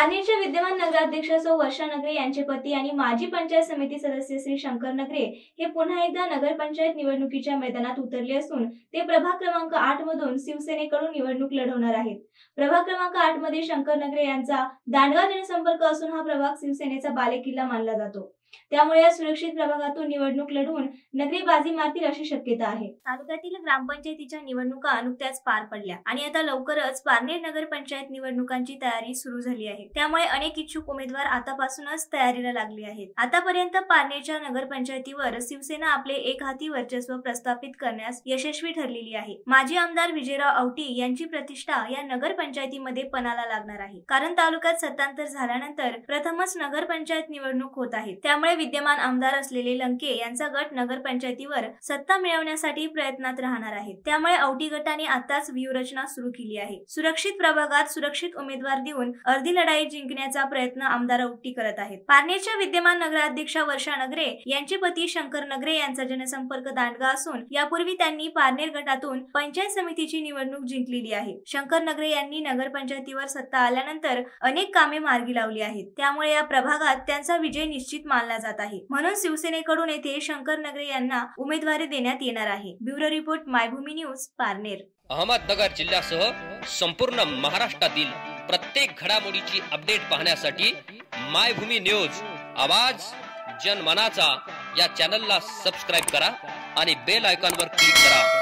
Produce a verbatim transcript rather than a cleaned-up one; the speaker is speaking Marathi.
पारनेरच्या विद्यमान नगराध्यक्ष सौ वर्षा नगरे यांचे पती आणि माजी पंचायत समिती सदस्य श्री शंकर नगरे हे पुन्हा एकदा नगरपंचायत निवडणुकीच्या मैदानात उतरले असून ते प्रभाग क्रमांक आठ मधून शिवसेनेकडून निवडणूक लढवणार आहेत। प्रभाग क्रमांक आठ मध्ये शंकर नगरे यांचा दांडगा जनसंपर्क असून हा प्रभाग शिवसेनेचा बालेकिल्ला मानला जातो। त्यामुळे या सुरक्षित प्रभागातून निवडणूक लढवून नगरी बाजी मारतील अशी शक्यता आहे। तालुक्यातील ग्रामपंचायतीच्या निवडणुका नुकत्याच पार पडल्या आणि आता लवकरच पारनेर नगरपंचायत निवडणुकांची तयारी सुरू झाली आहे। त्यामुळे अनेक इच्छुक उमेदवार आतापासूनच तयारीला लागले आहेत। आतापर्यंत पारनेरच्या नगरपंचायतीवर शिवसेना आपले एकहाती वर्चस्व प्रस्थापित करण्यास यशस्वी ठरलेली आहे। माजी आमदार विजयराव औटी यांची प्रतिष्ठा या नगरपंचायतीमध्ये पणाला लागणार आहे, कारण तालुक्यात सत्तांतर झाल्यानंतर प्रथमच नगरपंचायत निवडणूक होत आहे। त्यामुळे विद्यमान आमदार असलेले लंके यांचा गट नगरपंचायतीवर सत्ता मिळवण्यासाठी प्रयत्नात राहणार आहे। त्यामुळे औटी गटाने आताच व्यूहरचना सुरू केली आहे। सुरक्षित प्रभागात सुरक्षित उमेदवार देऊन अर्धी लढाई जिंकण्याचा प्रयत्न आमदार औटी करत आहेत। पारनेरच्या विद्यमान नगराध्यक्ष वर्षा नगरे यांचे पती शंकर नगरे यांचा जनसंपर्क दांडगा असून यापूर्वी त्यांनी पारनेर गटातून पंचायत समितीची निवडणूक जिंकलेली आहे। शंकर नगरे यांनी नगरपंचायतीवर सत्ता आल्यानंतर अनेक कामे मार्गी लावली आहेत। त्यामुळे या प्रभागात त्यांचा विजय निश्चित मानला जात आहे। म्हणून शिवसेनेकडून येथे शंकर नगरे यांना उमेदवारी देण्यात येणार आहे। Bureau report Maybhumi news Parner. Ahmednagar जिल्ह्यासह संपूर्ण महाराष्ट्रातील प्रत्येक घडामोडीची अपडेट पाहण्यासाठी मायभूमी न्यूज आवाज जनमनाचा या चॅनलला सबस्क्राइब करा आणि बेल आयकॉनवर क्लिक करा।